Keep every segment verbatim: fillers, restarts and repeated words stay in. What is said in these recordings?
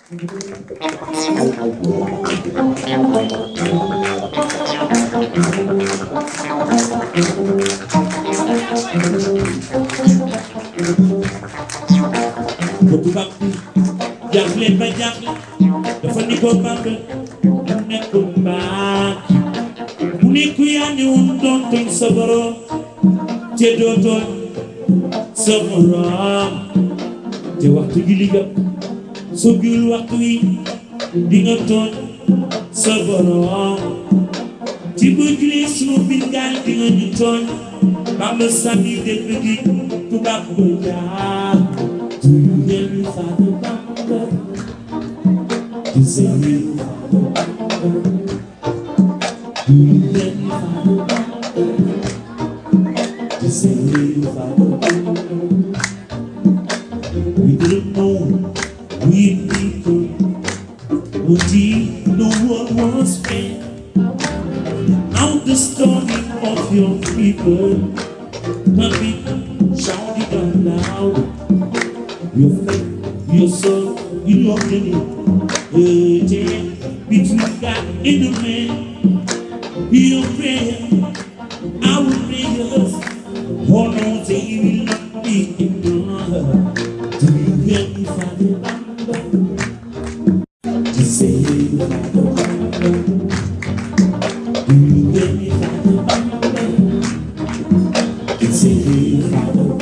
tubaab bi jaaxle ba jaaxle dafa ni ko Bamba mu nekkul mbaa mu ne ku yaa ne woon doon tooñ sa borom te doo tooñ sa borom te waxtu gi li jot soo giwul waxtu wi di nga tooñ sa borom ci boo julee sunu bingaan di nga ñu tooñ Bamba sànni dégg gi tubaab ba jaar Do you hear me, Father Bamba? You say me, Father Bamba. Do you hear me, Father Bamba? You say me, Father Bamba. We didn't know we people would deep, no one was fair. Now the story of your people can be shouted out loud. Your faith, your soul, your money, the day between God and the man. Your prayer, our prayers, all on they will not be ignored. Do you hear me, Father Bamba? Just say, Father Bamba. Do you hear me, Father Bamba? Just say, Father Bamba.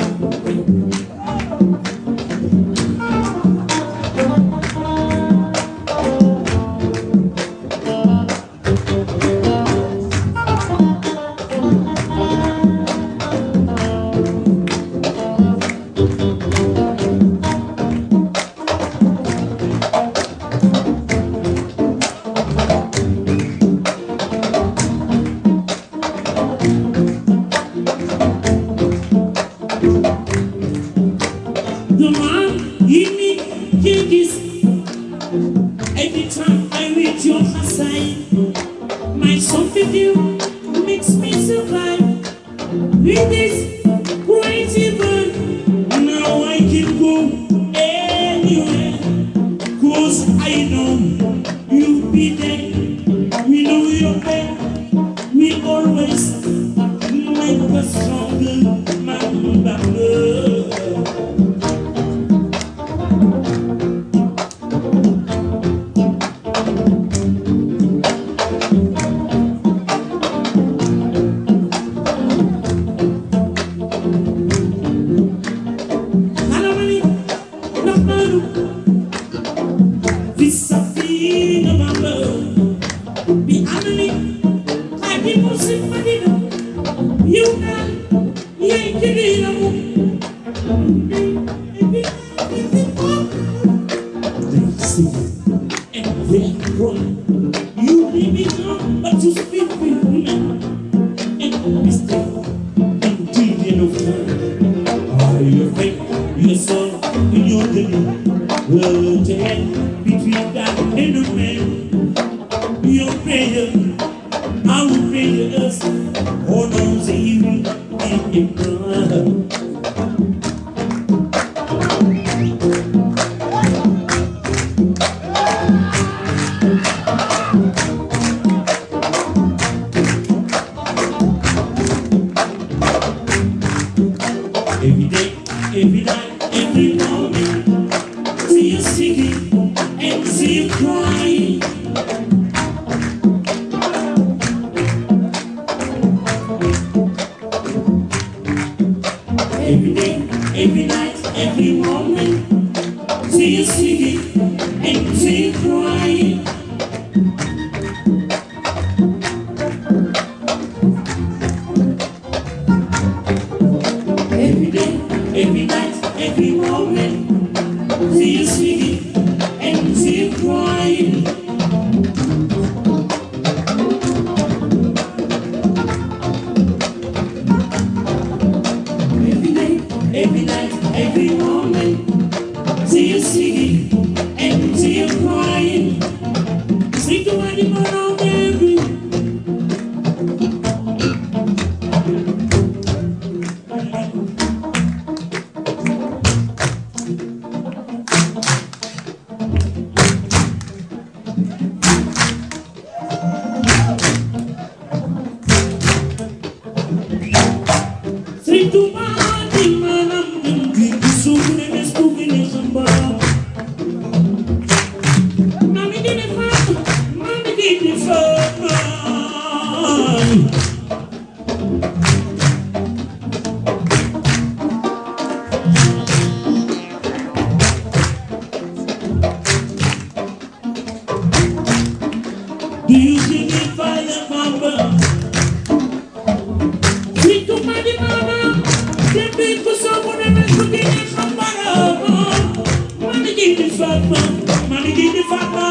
Fatma, mami gini Fatma.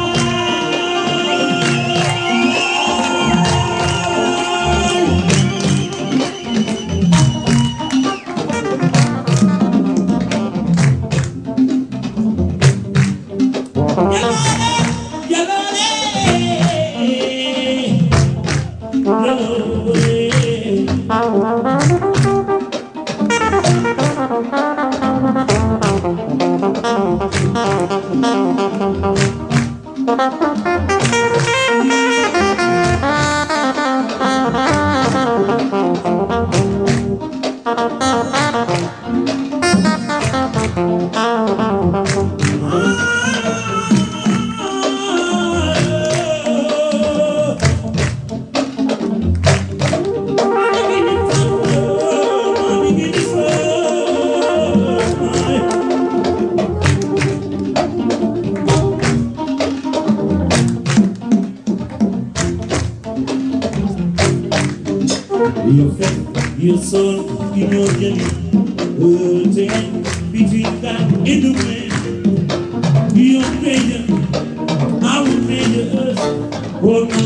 Your soul, you know, Jenny, hurting between God and the man. You made it, I will make it. Oh no,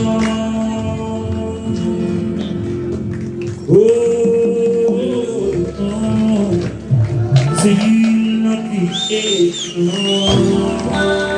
oh no, say you not be no.